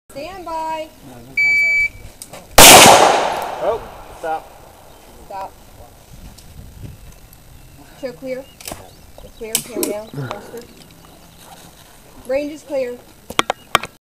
Stand by. Oh, stop. Stop. Show clear. It's clear. Hammer down. Holster. Range is clear.